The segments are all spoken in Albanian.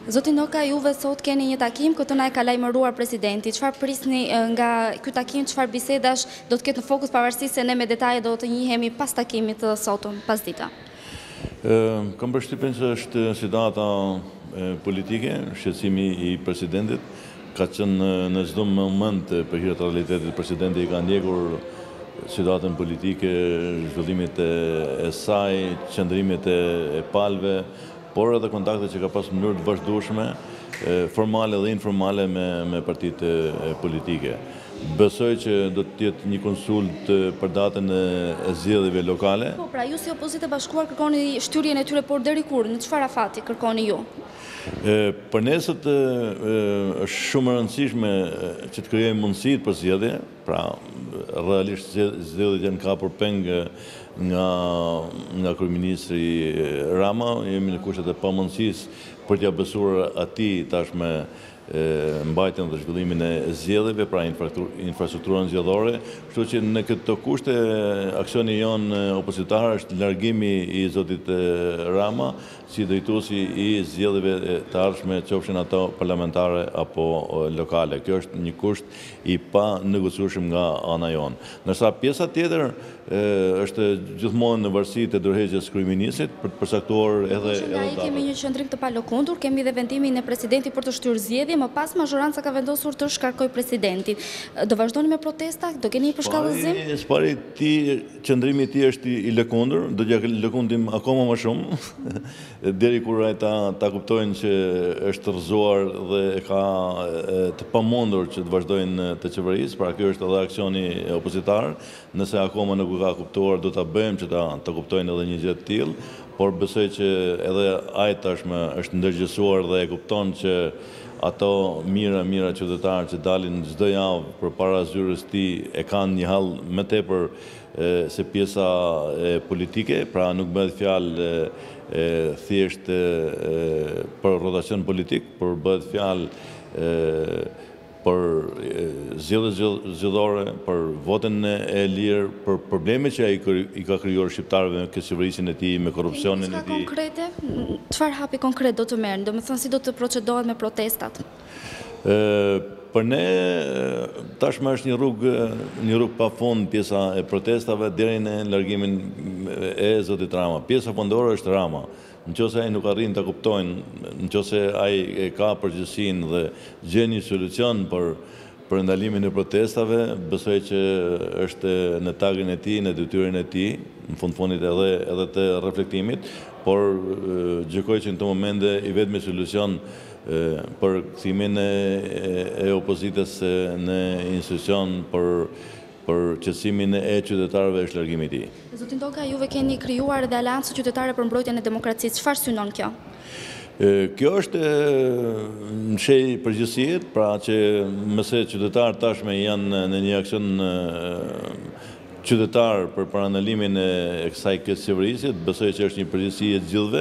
Zoti Noka, juve sot keni një takim, këtë na e ka lajmëruar presidenti. Çfarë prisni nga ky takim, çfarë bisedash do të ketë në fokus, pavarësisht se ne me detaje do të njihemi pas takimit të sotëm, pasdita? Kam përshtypjen se është situata politike, shqetësimi i presidentit ka qenë në çdo moment për hir të realitetit. Presidenti ka ndjekur situatën politike, zhvillimit e saj, qëndrimit e palëve, por edhe kontakte që ka pasur në mënyrë të vazhdueshme, formale dhe informale me partitë politike. Besoj që do të jetë një konsult për datën e zgjedhjeve lokale. Po, pra ju si Opozitë e Bashkuar kërkoni shtyrjen e tyre, por deri kur? Në çfarë afati kërkoni ju? Për nesët është shumë e rëndësishme që të krijojmë mundësitë për zgjedhje, pra realisht zgjedhjet janë kapur peng nga kryeministri Rama, jemi në kushtet e pamundësisë për t'ia besuar atij tashme mbajtjen dhe zhvillimin e zgjedhjeve, pra infrastrukturën zgjedhore, kështu që në këto kushte aksioni jonë opozitar është largimi i zotit Rama si drejtuesi i zgjedhjeve të ardhshme, qofshin ato parlamentare apo lokale. Kjo është një kusht i pa negociueshëm nga ana jonë. Ndërsa pjesa tjetër është gjithmonë në varësi të ndërheqjes kryeministrit për të përcaktuar edhe ai kemi një qendrim të palokundur, kemi dhe vendimin e presidentit për të shtyrë zgjedhje, më pas mazhoranca ka vendosur të shkarkojë presidentin. Do vazhdoni me protesta? Do keni një përshkallëzim? Spari qëndrimi i tij është i lëkundur, do t'ja lëkundim akoma më shumë, deri kur ai ta kuptojnë që është rrëzuar dhe ka të pamundur që të vazhdojnë të qeverisë, pra kjo është edhe aksioni opozitar, nëse akoma nuk ka kuptuar, do ta bëjmë që ta kuptojnë edhe një gjë të tillë, por besoj që edhe ai tashmë është ndërgjegjësuar dhe e kupton që ato mira qytetarë që dalin çdo javë përpara zyrës së tij e kanë një hall më tepër se pjesa politike, pra nuk bëhet fjalë thjesht për rotacion politik, por bëhet fjalë për zgjedhje zgjedhore, për votën e lirë, për problemet që ai i ka krijuar shqiptarëve me qeverisjen e tij, me korrupsionin e tij. Konkrete, çfarë hapi konkret do të merren? Domethënë si do të procedohet me protestat? Për ne tashmë është një rrugë pafund pjesa e protestave deri në largimin e zotit Rama. Pjesa fundore është Rama. Nëse ai nuk arrin ta kuptojnë, nëse ai ka përgjegjësinë dhe gjen një solucion për ndalimin e protestave, besoj që është në tagën e tij, në detyrën e tij, në fundit edhe të reflektimit, por gjykoj që në të momente i vetmi solucion për kthimin e opozitës në institucion për qetësimin e qytetarëve është largimi i tij. Zoti Ndoka, juve keni krijuar edhe Aleancë Qytetare për Mbrojtjen e Demokracisë. Çfarë synon kjo? Kjo është në shej përgjithësitë, pra që mëse qytetarët tashme janë në një aksion qytetar për parandalimin e kësaj qeverisje, besoj që është një përgjegjësi e të gjithëve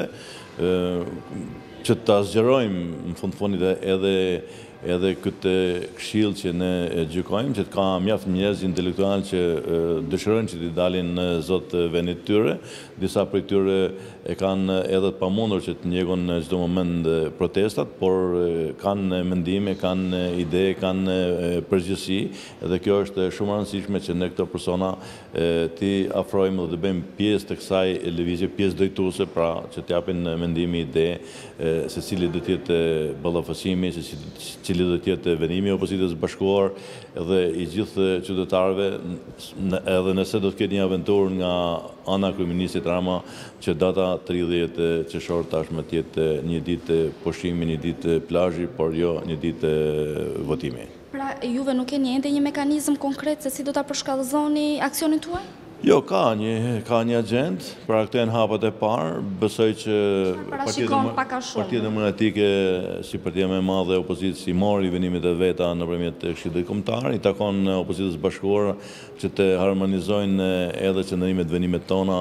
që ta zgjerojmë në fundit edhe këtë këshill që ne gjykojmë, që ka mjaft njerëz intelektual që dëshirojnë që t'i dalin në zot vendit tyre. Disa prej tyre e kanë edhe të pamundur që të ndjekun në çdo moment protestat, por kanë mendime, kanë ide, kanë përgjegjësi, dhe kjo është shumë e rëndësishme që ne këto persona t'i afrojmë dhe të bëjmë pjesë të kësaj lëvizje, pjesë drejtuese, pra që t'japin mendime, ide, se cili do të jetë ballafaqimi, se cili do të jetë vendimi i Opozitës së Bashkuar dhe i gjithë qytetarëve, edhe nëse do të ketë një aventurë nga ana e kryeministit Rama që data 30 qershor tashmë të jetë një ditë pushimi, një ditë plazhi, por jo një ditë votimi. Pra juve nuk keni ende një mekanizëm konkret se si do ta përshkallëzoni aksionin tuaj? Jo, ka një agjend, pra këto janë hapat e parë, besoj që Partia Demokratike si partia më e madhe e opozitës i mori vendimet e veta nëpërmjet Këshillit Kombëtar, i takon Opozitës së Bashkuar që të harmonizojnë edhe qëndrimet vendimet tona,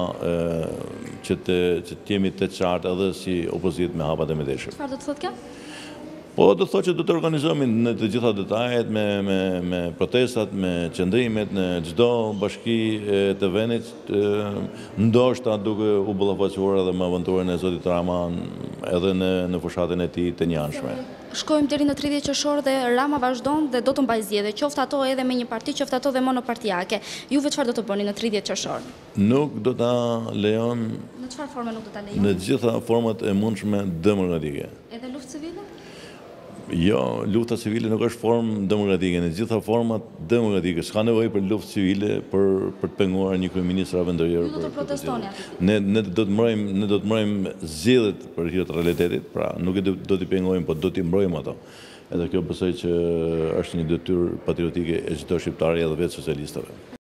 që të jemi të qartë edhe si opozitë me hapat e mëdhenj. Çfarë do të thotë kjo? Po, do të thotë që do të organizohemi në të gjitha detajet me protestat, me qëndrimet në çdo bashki të vendit, ndoshta duke u ballafaquar edhe me aventurën e zotit Rama edhe në fushatën e tij të njanshme. Shkojmë deri në 30 qershor dhe Rama vazhdon dhe do të mbajë zgjedhje, qoftë ato edhe me një parti, qoftë ato dhe monopartiake. Juve çfarë do të bëni në 30 qershor? Nuk do ta lejon Në çfarë forme nuk do ta lejon? në gjitha format e mundshme demokratike. Edhe luftë civile? Jo, lufta civile nuk është formë demokratike, në gjitha format demokratike. S'ka nevojë për luftë civile për të penguar një kryeminist vendor. Ju do të protestoni aty? Ne do të mbrojmë zgjedhjet për hir të realitetit, pra nuk do t'i pengojmë, po do t'i mbrojmë ato. Edhe kjo besoj që është një detyrë patriotike e çdo shqiptari edhe vetë socialistëve.